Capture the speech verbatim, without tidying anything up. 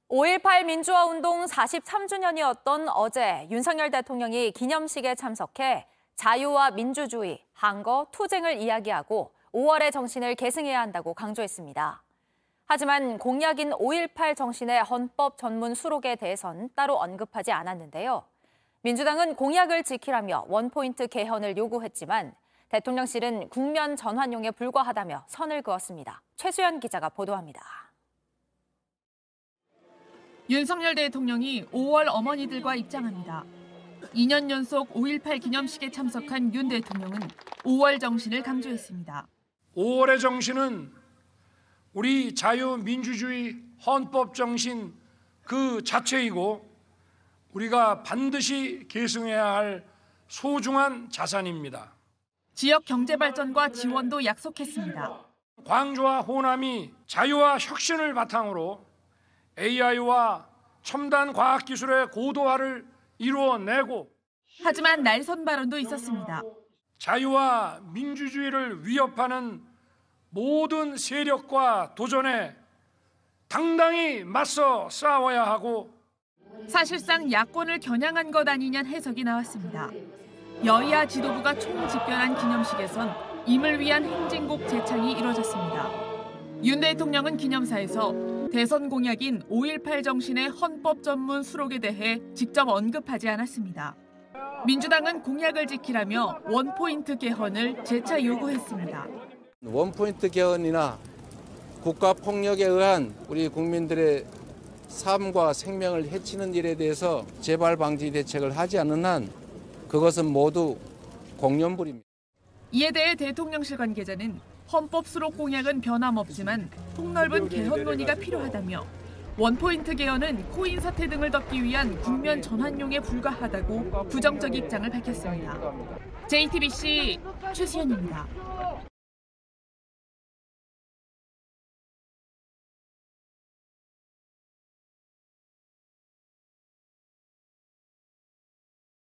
오일팔 민주화운동 사십삼 주년이었던 어제 윤석열 대통령이 기념식에 참석해 자유와 민주주의, 항거, 투쟁을 이야기하고 오월의 정신을 계승해야 한다고 강조했습니다. 하지만 공약인 오일팔 정신의 헌법 전문 수록에 대해선 따로 언급하지 않았는데요. 민주당은 공약을 지키라며 원포인트 개헌을 요구했지만 대통령실은 국면 전환용에 불과하다며 선을 그었습니다. 최수연 기자가 보도합니다. 윤석열 대통령이 오월 어머니들과 입장합니다. 이 년 연속 오일팔 기념식에 참석한 윤 대통령은 오월 정신을 강조했습니다. 오월의 정신은 우리 자유민주주의 헌법 정신 그 자체이고 우리가 반드시 계승해야 할 소중한 자산입니다. 지역 경제 발전과 지원도 약속했습니다. 광주와 호남이 자유와 혁신을 바탕으로 에이아이와 첨단 과학기술의 고도화를 이루어내고 하지만 날선 발언도 있었습니다. 자유와 민주주의를 위협하는 모든 세력과 도전에 당당히 맞서 싸워야 하고 사실상 야권을 겨냥한 것 아니냐는 해석이 나왔습니다. 여야 지도부가 총집결한 기념식에선 임을 위한 행진곡 제창이 이뤄졌습니다. 윤 대통령은 기념사에서 대선 공약인 오일팔 정신의 헌법 전문 수록에 대해 직접 언급하지 않았습니다. 민주당은 공약을 지키라며 원포인트 개헌을 재차 요구했습니다. 원포인트 개헌이나 국가폭력에 의한 우리 국민들의 삶과 생명을 해치는 일에 대해서 재발 방지 대책을 하지 않는 한 그것은 모두 공연불입니다. 이에 대해 대통령실 관계자는 헌법 수록 공약은 변함없지만 폭넓은 개헌 논의가 필요하다며 원포인트 개헌은 코인 사태 등을 덮기 위한 국면 전환용에 불과하다고 부정적 입장을 밝혔습니다. 제이티비씨 최수연입니다.